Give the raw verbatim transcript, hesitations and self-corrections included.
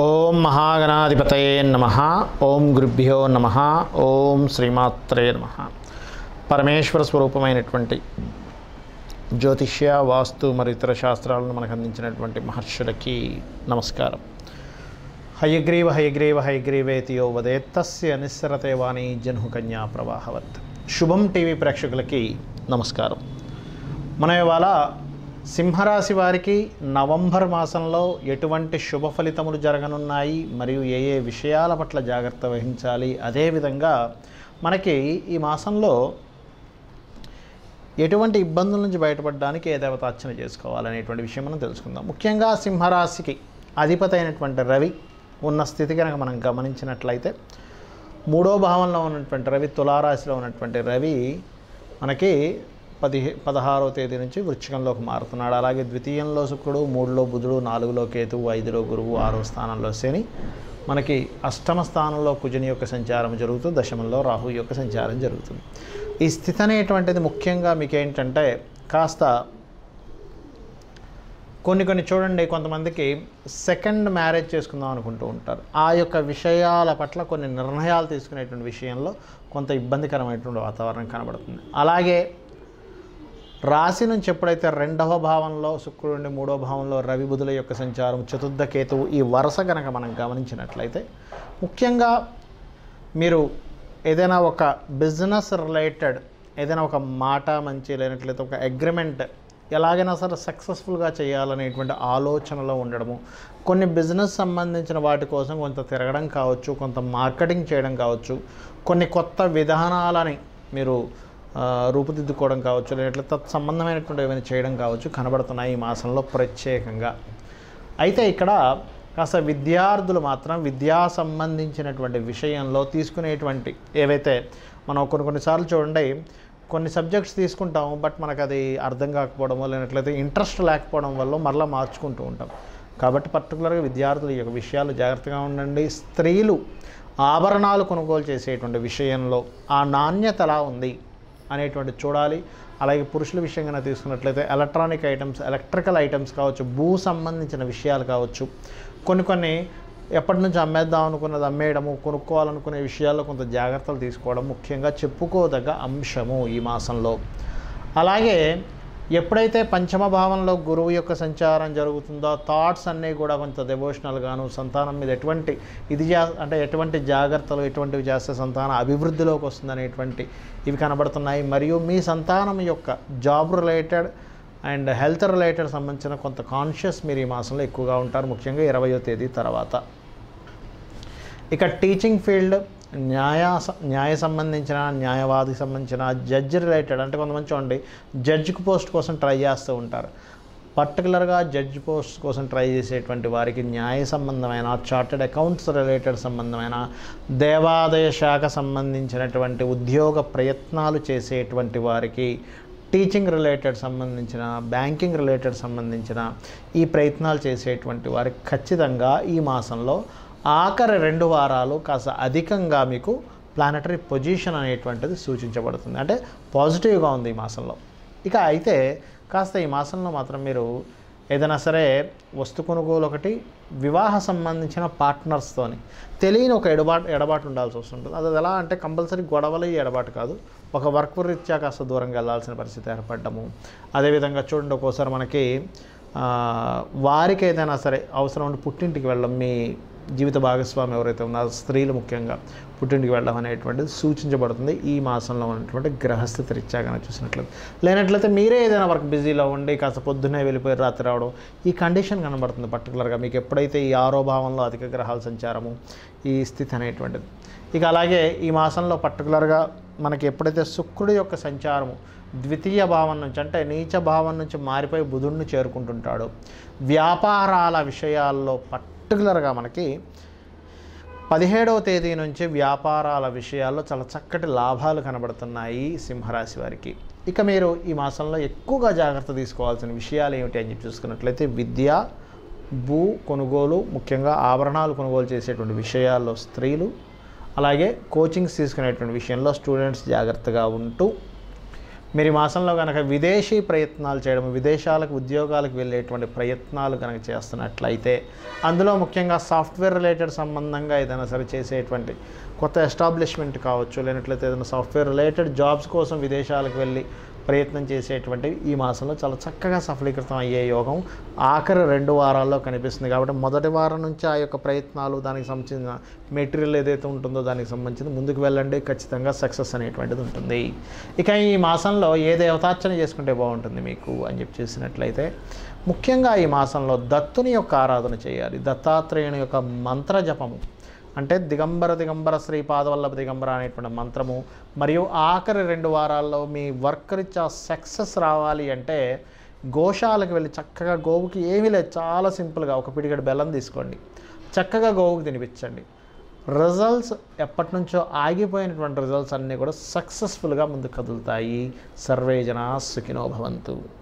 ఓం మహాగణాధిపతయే నమః. ఓం గురుభ్యో నమః. ఓం శ్రీమాత్రే నమః. పరమేశ్వర స్వరూపమైనటువంటి జ్యోతిష్య, వాస్తు మరియు ఇతర శాస్త్రాలను మనకు అందించినటువంటి మహర్షులకి నమస్కారం. హయగ్రీవ హయగ్రీవ హయగ్రీవేతి యో వదేత్తస్య నిస్సరతే వాణి జన్హు కన్యా ప్రవాహవత్. శుభం టీవీ ప్రేక్షకులకి నమస్కారం. మన ఇవాళ సింహరాశి వారికి నవంబర్ మాసంలో ఎటువంటి శుభ ఫలితములు జరగనున్నాయి మరియు ఏ ఏ విషయాల పట్ల జాగ్రత్త వహించాలి, అదేవిధంగా మనకి ఈ మాసంలో ఎటువంటి ఇబ్బందుల నుంచి బయటపడడానికి ఏ దేవతార్చన చేసుకోవాలనేటువంటి విషయం మనం తెలుసుకుందాం. ముఖ్యంగా సింహరాశికి అధిపతి అయినటువంటి రవి ఉన్న స్థితి కనుక మనం గమనించినట్లయితే, మూడో భావంలో ఉన్నటువంటి రవి, తులారాశిలో ఉన్నటువంటి రవి మనకి పదిహే పదహారవ తేదీ నుంచి వృశ్చికంలోకి మారుతున్నాడు. అలాగే ద్వితీయంలో శుక్రుడు, మూడులో బుధుడు, నాలుగులో కేతువు, ఐదులో గురువు, ఆరో స్థానంలో శని, మనకి అష్టమ స్థానంలో కుజుని యొక్క సంచారం జరుగుతూ దశమంలో రాహు యొక్క సంచారం జరుగుతుంది. ఈ స్థితి అనేటువంటిది ముఖ్యంగా మీకు ఏంటంటే కాస్త కొన్ని కొన్ని చూడండి, కొంతమందికి సెకండ్ మ్యారేజ్ చేసుకుందాం అనుకుంటూ ఉంటారు. ఆ యొక్క విషయాల పట్ల కొన్ని నిర్ణయాలు తీసుకునేటువంటి విషయంలో కొంత ఇబ్బందికరమైనటువంటి వాతావరణం కనబడుతుంది. అలాగే రాశి నుంచి ఎప్పుడైతే రెండవ భావంలో శుక్రుడి, మూడో భావంలో రవి బుధుల యొక్క సంచారం, చతుర్థ కేతువు, ఈ వరుస కనుక మనం గమనించినట్లయితే, ముఖ్యంగా మీరు ఏదైనా ఒక బిజినెస్ రిలేటెడ్ ఏదైనా ఒక మాట మంచి లేనట్లయితే ఒక అగ్రిమెంట్ ఎలాగైనా సరే సక్సెస్ఫుల్గా చేయాలనేటువంటి ఆలోచనలో ఉండడము, కొన్ని బిజినెస్ సంబంధించిన వాటి కోసం కొంత తిరగడం కావచ్చు, కొంత మార్కెటింగ్ చేయడం కావచ్చు, కొన్ని కొత్త విధానాలని మీరు రూపుదిద్దుకోవడం కావచ్చు, లేదంటే తత్సంబంధమైనటువంటి ఏమైనా చేయడం కావచ్చు కనబడుతున్నాయి ఈ మాసంలో ప్రత్యేకంగా. అయితే ఇక్కడ కాస్త విద్యార్థులు మాత్రం విద్యా సంబంధించినటువంటి విషయంలో తీసుకునేటువంటి ఏవైతే మనం కొన్ని కొన్నిసార్లు చూడండి, కొన్ని సబ్జెక్ట్స్ తీసుకుంటాము, బట్ మనకు అది అర్థం కాకపోవడమో లేనట్లయితే ఇంట్రెస్ట్ లేకపోవడం వల్ల మరలా మార్చుకుంటూ ఉంటాం. కాబట్టి పర్టికులర్గా విద్యార్థులు ఈ యొక్క విషయాలు జాగ్రత్తగా ఉండండి. స్త్రీలు ఆభరణాలు కొనుగోలు చేసేటువంటి విషయంలో ఆ నాణ్యత ఎలా ఉంది అనేటువంటి చూడాలి. అలాగే పురుషుల విషయంగా తీసుకున్నట్లయితే ఎలక్ట్రానిక్ ఐటమ్స్, ఎలక్ట్రికల్ ఐటమ్స్ కావచ్చు, భూ సంబంధించిన విషయాలు కావచ్చు, కొన్ని కొన్ని ఎప్పటి నుంచి అమ్మేద్దాం అనుకున్నది అమ్మేయడము, కొనుక్కోవాలనుకునే విషయాల్లో కొంత జాగ్రత్తలు తీసుకోవడం ముఖ్యంగా చెప్పుకోదగ్గ అంశము ఈ మాసంలో. అలాగే ఎప్పుడైతే పంచమ భావంలో గురువు యొక్క సంచారం జరుగుతుందో థాట్స్ అన్నీ కూడా కొంత డివోషనల్గాను, సంతానం మీద ఎటువంటి ఇది జా అంటే ఎటువంటి జాగ్రత్తలు ఎటువంటివి చేస్తే సంతానం అభివృద్ధిలోకి వస్తుందనేటువంటి ఇవి కనబడుతున్నాయి. మరియు మీ సంతానం యొక్క job related and health related సంబంధించిన కొంత కాన్షియస్ మీరు ఈ మాసంలో ఎక్కువగా ఉంటారు, ముఖ్యంగా ఇరవయో తేదీ తర్వాత. ఇక టీచింగ్ ఫీల్డ్, న్యాయ న్యాయ సంబంధించిన, న్యాయవాదికి సంబంధించిన, జడ్జి రిలేటెడ్ అంటే కొంతమంది చూడండి జడ్జికి పోస్ట్ కోసం ట్రై చేస్తూ ఉంటారు. పర్టికులర్గా జడ్జి పోస్ట్ కోసం ట్రై చేసేటువంటి వారికి న్యాయ సంబంధమైన, చార్టెడ్ అకౌంట్స్ రిలేటెడ్ సంబంధమైన, దేవాదాయ శాఖ సంబంధించినటువంటి ఉద్యోగ ప్రయత్నాలు చేసేటువంటి వారికి, టీచింగ్ రిలేటెడ్ సంబంధించిన, బ్యాంకింగ్ రిలేటెడ్ సంబంధించిన ఈ ప్రయత్నాలు చేసేటువంటి వారికి ఖచ్చితంగా ఈ మాసంలో ఆఖరి రెండు వారాలు కాస్త అధికంగా మీకు ప్లానటరీ పొజిషన్ అనేటువంటిది సూచించబడుతుంది. అంటే పాజిటివ్గా ఉంది ఈ మాసంలో. ఇక అయితే కాస్త ఈ మాసంలో మాత్రం మీరు ఏదైనా సరే వస్తు కొనుగోలు, ఒకటి వివాహ సంబంధించిన పార్ట్నర్స్తోని తెలియని ఒక ఎడబాటు ఎడబాటు ఉండాల్సి వస్తుంటుంది. అది ఎలా అంటే కంపల్సరీ గొడవలు ఈ ఎడబాటు కాదు, ఒక వర్క్ రీత్యా కాస్త దూరంగా వెళ్ళాల్సిన పరిస్థితి ఏర్పడము. అదేవిధంగా చూడండి, ఒక్కోసారి మనకి వారికి ఏదైనా సరే అవసరం ఉండి పుట్టింటికి వెళ్ళడం, మీ జీవిత భాగస్వామి ఎవరైతే ఉన్నారో స్త్రీలు ముఖ్యంగా పుట్టింటికి వెళ్ళడం అనేటువంటిది సూచించబడుతుంది ఈ మాసంలో ఉన్నటువంటి గ్రహస్థితి రీత్యా కనుక చూసినట్లయితే. లేనట్లయితే మీరే ఏదైనా వర్క్ బిజీలో ఉండి కాస్త పొద్దున్నే వెళ్ళిపోయి రాత్రి రావడం, ఈ కండిషన్ కనబడుతుంది. పర్టికులర్గా మీకు ఎప్పుడైతే ఈ ఆరో భావంలో అధిక గ్రహాల సంచారము, ఈ స్థితి అనేటువంటిది. ఇక అలాగే ఈ మాసంలో పర్టికులర్గా మనకి ఎప్పుడైతే శుక్రుడి యొక్క సంచారము ద్వితీయ భావం నుంచి అంటే నీచ భావం నుంచి మారిపోయి బుధుడిని చేరుకుంటుంటాడు, వ్యాపారాల విషయాల్లో పర్టికులర్గా మనకి పదిహేడవ తేదీ నుంచి వ్యాపారాల విషయాల్లో చాలా చక్కటి లాభాలు కనబడుతున్నాయి సింహరాశి వారికి. ఇక మీరు ఈ మాసంలో ఎక్కువగా జాగ్రత్త తీసుకోవాల్సిన విషయాలు ఏమిటి అని చెప్పి చూసుకున్నట్లయితే, విద్య, భూ కొనుగోలు, ముఖ్యంగా ఆభరణాలు కొనుగోలు చేసేటువంటి విషయాల్లో స్త్రీలు, అలాగే కోచింగ్స్ తీసుకునేటువంటి విషయంలో స్టూడెంట్స్ జాగ్రత్తగా ఉంటూ, మీరు ఈ మాసంలో కనుక విదేశీ ప్రయత్నాలు చేయడం, విదేశాలకు ఉద్యోగాలకు వెళ్ళేటువంటి ప్రయత్నాలు కనుక చేస్తున్నట్లయితే, అందులో ముఖ్యంగా సాఫ్ట్వేర్ రిలేటెడ్ సంబంధంగా ఏదైనా సరే చేసేటువంటి కొత్త ఎస్టాబ్లిష్మెంట్ కావచ్చు, లేనట్లయితే ఏదైనా సాఫ్ట్వేర్ రిలేటెడ్ జాబ్స్ కోసం విదేశాలకు వెళ్ళి ప్రయత్నం చేసేటువంటివి ఈ మాసంలో చాలా చక్కగా సఫలీకృతం అయ్యే యోగం ఆఖరి రెండు వారాల్లో కనిపిస్తుంది. కాబట్టి మొదటి వారం నుంచి ఆ యొక్క ప్రయత్నాలు, దానికి సంబంధించిన మెటీరియల్ ఏదైతే ఉంటుందో దానికి సంబంధించి ముందుకు వెళ్ళండి, ఖచ్చితంగా సక్సెస్ అనేటువంటిది ఉంటుంది. ఇక ఈ మాసంలో ఏ దేవతార్చన చేసుకుంటే బాగుంటుంది మీకు అని చెప్పి చేసినట్లయితే, ముఖ్యంగా ఈ మాసంలో దత్తుని యొక్క ఆరాధన చేయాలి. దత్తాత్రేయుని యొక్క మంత్ర జపము అంటే దిగంబర దిగంబర శ్రీపాదవల్లభ దిగంబర అనేటువంటి మంత్రము, మరియు ఆఖరి రెండు వారాల్లో మీ వర్క్ రీత్యా సక్సెస్ రావాలి అంటే గోశాలకు వెళ్ళి చక్కగా గోవుకి ఏమీ లేదు, చాలా సింపుల్గా ఒక పిడిగడు బెల్లం తీసుకోండి, చక్కగా గోవుకి తినిపించండి. రిజల్ట్స్ ఎప్పటి నుంచో ఆగిపోయినటువంటి రిజల్ట్స్ అన్నీ కూడా సక్సెస్ఫుల్గా ముందుకు కదులుతాయి. సర్వే జనా సుఖినో భవంతు.